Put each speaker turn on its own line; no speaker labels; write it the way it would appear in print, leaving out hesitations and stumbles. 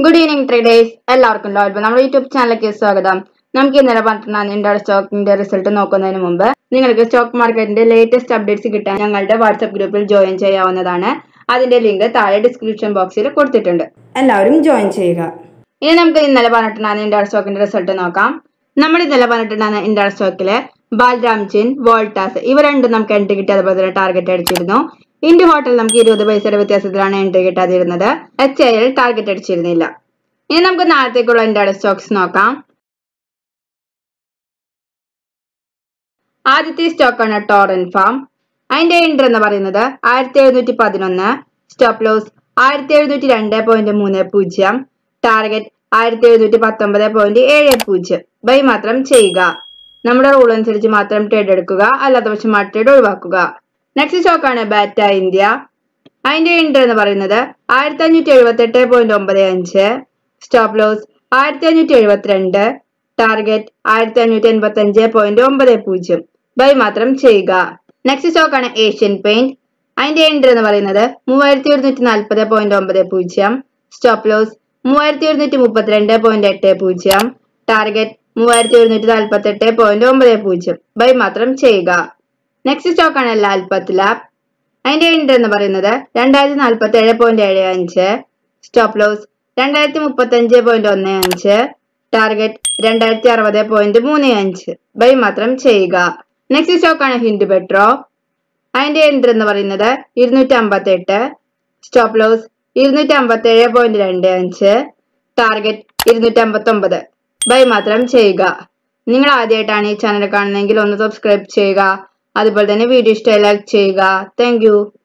Good evening traders. എല്ലാവർക്കും ലോയൽബിൽ നമ്മുടെ YouTube ചാനലിലേക്ക് സ്വാഗതം. നമുക്ക് ഇന്നലെ പറഞ്ഞിട്ടുള്ള ഇന്ത്യയുടെ സ്റ്റോക്കിന്റെ റിസൾട്ട് നോക്കുന്നതിന് മുമ്പ് നിങ്ങൾക്ക് സ്റ്റോക്ക് മാർക്കറ്റിന്റെ ലേറ്റസ്റ്റ് അപ്ഡേറ്റ്സ് കിട്ടാൻ ഞങ്ങളുടെ വാട്സ്ആപ്പ് ഗ്രൂപ്പിൽ ജോയിൻ ചെയ്യാവുന്നതാണ്. അതിന്റെ ലിങ്ക് താഴെ ഡിസ്ക്രിപ്ഷൻ ബോക്സിൽ കൊടുത്തിട്ടുണ്ട്. എല്ലാവരും ജോയിൻ ചെയ്യുക. ഇനി നമുക്ക് ഇന്നലെ പറഞ്ഞിട്ടുള്ള ഇന്ത്യയുടെ സ്റ്റോക്കിന്റെ റിസൾട്ട് നോക്കാം. നമ്മൾ ഇന്നലെ പറഞ്ഞിട്ടുള്ള ഇന്ത്യയുടെ സ്റ്റോക്കിലെ ബാൽറാംജിൻ, വോൾട്ടാസ് ഇവ രണ്ടും നമുക്ക് എൻട്രി കിട്ടി, അതുപോലെ തന്നെ ടാർഗറ്റ് അടിച്ചിരുന്നു. ഇന്ത്യ ഹോട്ടൽ നമുക്ക് 20 പൈസയുടെ വ്യത്യാസത്തിലാണ് എൻട്രി കിട്ടാതിരുന്നത്. HIL ടാർഗറ്റ് അടിച്ചിരുന്നില്ല. ഇനി നമുക്ക് നാളത്തേക്കുള്ള ഇന്ത്യയുടെ സ്റ്റോക്സ് നോക്കാം. ആദ്യത്തെ സ്റ്റോക്കാണ് ടോറൻ ഫാം. അതിന്റെ എൻട്രി എന്ന് പറയുന്നത് 1711, സ്റ്റോപ്പ് ലോസ് 1702.30, ടാർഗറ്റ് 1719.70. ബൈ മാത്രം ചെയ്യുക. നമ്മുടെ റൂൾ അനുസരിച്ച് മാത്രം ട്രേഡ് എടുക്കുക, അല്ലാത്ത പക്ഷം ആ ട്രേഡ് ഒഴിവാക്കുക. നെക്സ്റ്റ് സ്റ്റോക്കാണ് ബാറ്റ ഇന്ത്യ. അതിന്റെ എൻട്രി എന്ന് പറയുന്നത് 1578.95, സ്റ്റോപ്പ് ലോസ് 1572, ടാർഗറ്റ് 1585.90. ബൈ മാത്രം ചെയ്യുക. നെക്സ്റ്റ് സ്റ്റോക്കാണ് ഏഷ്യൻ പെയിന്റ്. അതിന്റെ എൻട്രി എന്ന് പറയുന്നത് 3140.90, സ്റ്റോപ്പ് ലോസ് 3132.80, ടാർഗറ്റ് 3148.90. ബൈ മാത്രം ചെയ്യുക. നെക്സ്റ്റ് സ്റ്റോക്കാണ് ലാൽപത്ത് ലാബ്. അതിന്റെ എൻട്രി എന്ന് പറയുന്നത് 2047.75, സ്റ്റോപ്പ് ലോസ് 2035.15, ടാർഗറ്റ് 2060.35. ബൈ മാത്രം ചെയ്യുക. നെക്സ്റ്റ് സ്റ്റോക്കാണ് ഹിൻഡ് പെട്രോ. അതിന്റെ എൻട്രി എന്ന് പറയുന്നത് 258, സ്റ്റോപ്പ് ലോസ് 257.25, ടാർഗറ്റ് 259. ബൈ മാത്രം ചെയ്യുക. നിങ്ങൾ ആദ്യമായിട്ടാണ് ഈ ചാനൽ കാണുന്നതെങ്കിൽ ഒന്ന് സബ്സ്ക്രൈബ് ചെയ്യുക. അതുപോലെ തന്നെ വീഡിയോ ഇഷ്ടമായി ലൈക്ക് ചെയ്യുക. Thank U.